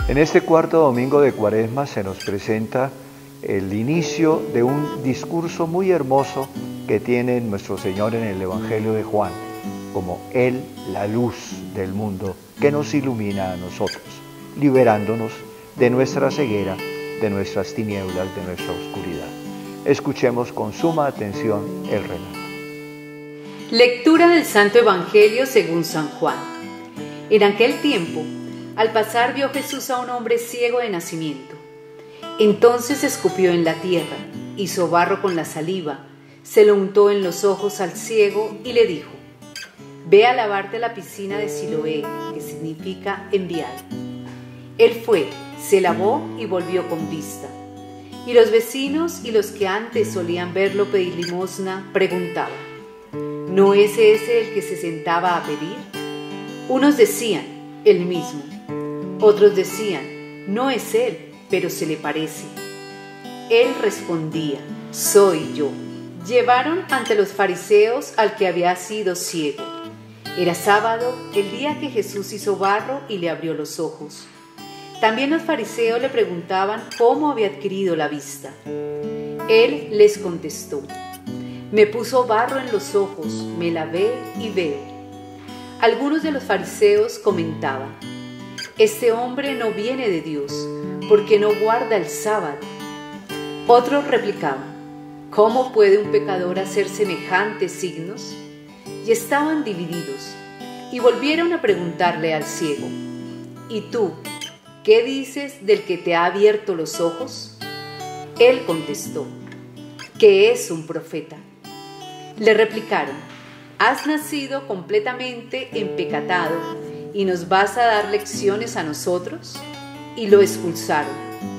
En este cuarto domingo de Cuaresma se nos presenta el inicio de un discurso muy hermoso que tiene nuestro Señor en el Evangelio de Juan, como Él, la luz del mundo, que nos ilumina a nosotros, liberándonos de nuestra ceguera, de nuestras tinieblas, de nuestra oscuridad. Escuchemos con suma atención el relato. Lectura del Santo Evangelio según San Juan. En aquel tiempo, al pasar vio Jesús a un hombre ciego de nacimiento. Entonces escupió en la tierra, hizo barro con la saliva, se lo untó en los ojos al ciego y le dijo: «Ve a lavarte a la piscina de Siloé», que significa enviado. Él fue, se lavó y volvió con vista. Y los vecinos y los que antes solían verlo pedir limosna preguntaban: ¿no es ese el que se sentaba a pedir? Unos decían: el mismo. Otros decían: no es él, pero se le parece. Él respondía: soy yo. Llevaron ante los fariseos al que había sido ciego. Era sábado, el día que Jesús hizo barro y le abrió los ojos. También los fariseos le preguntaban cómo había adquirido la vista. Él les contestó: me puso barro en los ojos, me lavé y veo. Algunos de los fariseos comentaban: este hombre no viene de Dios, porque no guarda el sábado. Otros replicaban: ¿cómo puede un pecador hacer semejantes signos? Y estaban divididos, y volvieron a preguntarle al ciego: ¿y tú, qué dices del que te ha abierto los ojos? Él contestó: que es un profeta. Le replicaron: has nacido completamente empecatado, ¿y nos vas a dar lecciones a nosotros? Y lo expulsaron.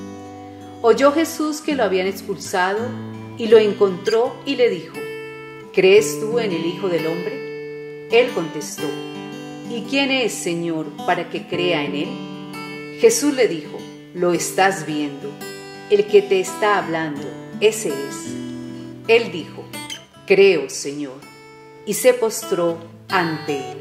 Oyó Jesús que lo habían expulsado, y lo encontró y le dijo: ¿crees tú en el Hijo del Hombre? Él contestó: ¿y quién es, Señor, para que crea en él? Jesús le dijo: lo estás viendo, el que te está hablando, ese es. Él dijo: creo, Señor, y se postró ante él.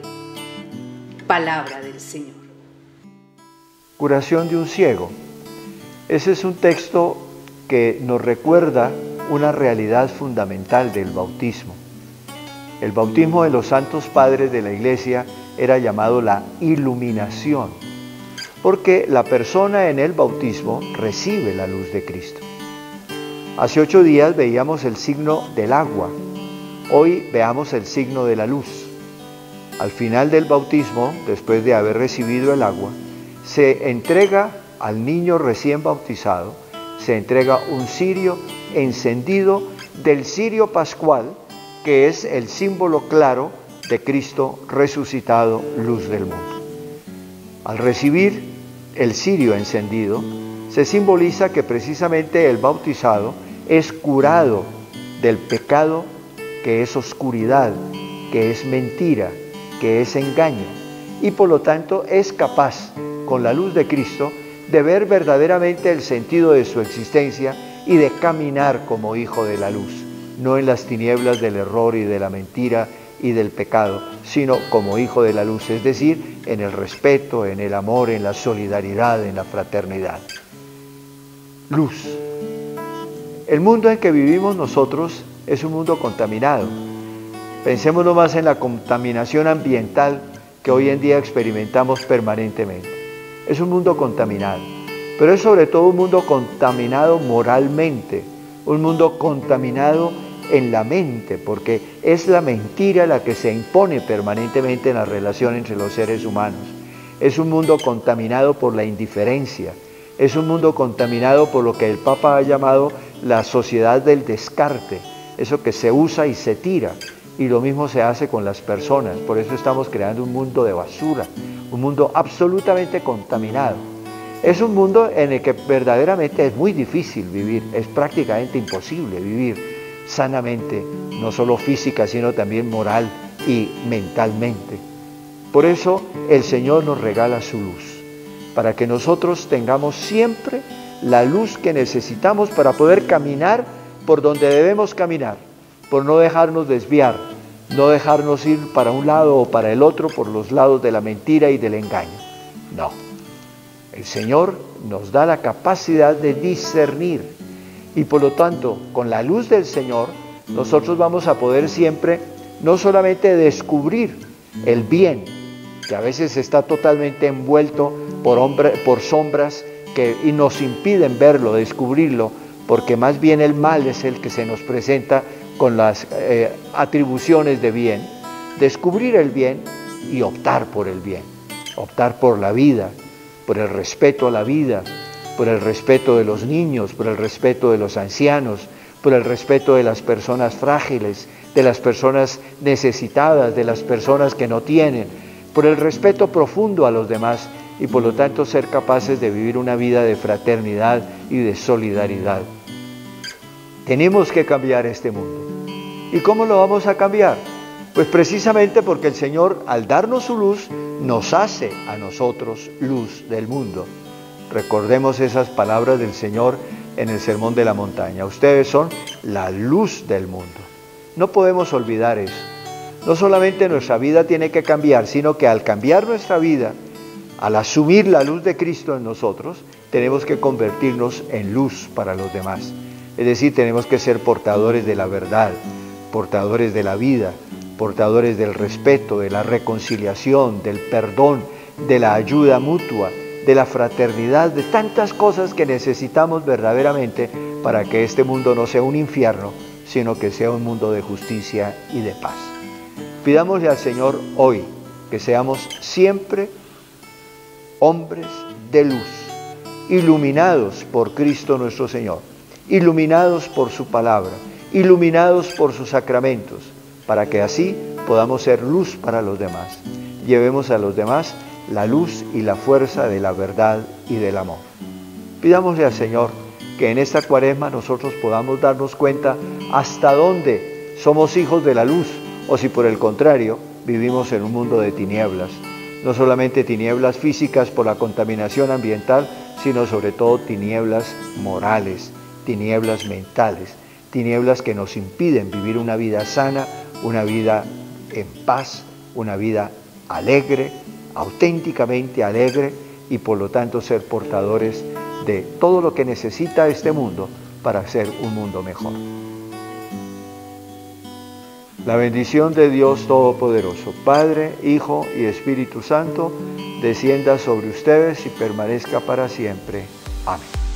Palabra del Señor. Curación de un ciego. Ese es un texto que nos recuerda una realidad fundamental del bautismo. El bautismo de los santos padres de la Iglesia era llamado la iluminación, porque la persona en el bautismo recibe la luz de Cristo. Hace 8 días veíamos el signo del agua, hoy veamos el signo de la luz. Al final del bautismo, después de haber recibido el agua, se entrega al niño recién bautizado, se entrega un cirio encendido del cirio pascual, que es el símbolo claro de Cristo resucitado, luz del mundo. Al recibir el cirio encendido, se simboliza que precisamente el bautizado es curado del pecado que es oscuridad, que es mentira, que es engaño, y por lo tanto es capaz, con la luz de Cristo, de ver verdaderamente el sentido de su existencia y de caminar como hijo de la luz, no en las tinieblas del error y de la mentira y del pecado, sino como hijo de la luz, es decir, en el respeto, en el amor, en la solidaridad, en la fraternidad. Luz. El mundo en que vivimos nosotros es un mundo contaminado. Pensemos nomás en la contaminación ambiental que hoy en día experimentamos permanentemente. Es un mundo contaminado, pero es sobre todo un mundo contaminado moralmente, un mundo contaminado en la mente, porque es la mentira la que se impone permanentemente en la relación entre los seres humanos. Es un mundo contaminado por la indiferencia, es un mundo contaminado por lo que el Papa ha llamado la sociedad del descarte, eso que se usa y se tira. Y lo mismo se hace con las personas, por eso estamos creando un mundo de basura, un mundo absolutamente contaminado. Es un mundo en el que verdaderamente es muy difícil vivir, es prácticamente imposible vivir sanamente, no solo física, sino también moral y mentalmente. Por eso el Señor nos regala su luz, para que nosotros tengamos siempre la luz que necesitamos para poder caminar por donde debemos caminar, por no dejarnos desviar, no dejarnos ir para un lado o para el otro por los lados de la mentira y del engaño. No. El Señor nos da la capacidad de discernir y por lo tanto, con la luz del Señor, nosotros vamos a poder siempre no solamente descubrir el bien, que a veces está totalmente envuelto por sombras y nos impiden verlo, descubrirlo, porque más bien el mal es el que se nos presenta con las atribuciones de bien. Descubrir el bien y optar por el bien, optar por la vida, por el respeto a la vida, por el respeto de los niños, por el respeto de los ancianos, por el respeto de las personas frágiles, de las personas necesitadas, de las personas que no tienen, por el respeto profundo a los demás y por lo tanto ser capaces de vivir una vida de fraternidad y de solidaridad. Tenemos que cambiar este mundo. ¿Y cómo lo vamos a cambiar? Pues precisamente porque el Señor, al darnos su luz, nos hace a nosotros luz del mundo. Recordemos esas palabras del Señor en el Sermón de la Montaña. Ustedes son la luz del mundo. No podemos olvidar eso. No solamente nuestra vida tiene que cambiar, sino que al cambiar nuestra vida, al asumir la luz de Cristo en nosotros, tenemos que convertirnos en luz para los demás. Es decir, tenemos que ser portadores de la verdad, portadores de la vida, portadores del respeto, de la reconciliación, del perdón, de la ayuda mutua, de la fraternidad, de tantas cosas que necesitamos verdaderamente para que este mundo no sea un infierno, sino que sea un mundo de justicia y de paz. Pidámosle al Señor hoy que seamos siempre hombres de luz, iluminados por Cristo nuestro Señor, iluminados por su palabra, iluminados por sus sacramentos, para que así podamos ser luz para los demás. Llevemos a los demás la luz y la fuerza de la verdad y del amor. Pidámosle al Señor que en esta Cuaresma nosotros podamos darnos cuenta hasta dónde somos hijos de la luz, o si por el contrario vivimos en un mundo de tinieblas. No solamente tinieblas físicas por la contaminación ambiental, sino sobre todo tinieblas morales, tinieblas mentales, tinieblas que nos impiden vivir una vida sana, una vida en paz, una vida alegre, auténticamente alegre y por lo tanto ser portadores de todo lo que necesita este mundo para ser un mundo mejor. La bendición de Dios Todopoderoso, Padre, Hijo y Espíritu Santo, descienda sobre ustedes y permanezca para siempre. Amén.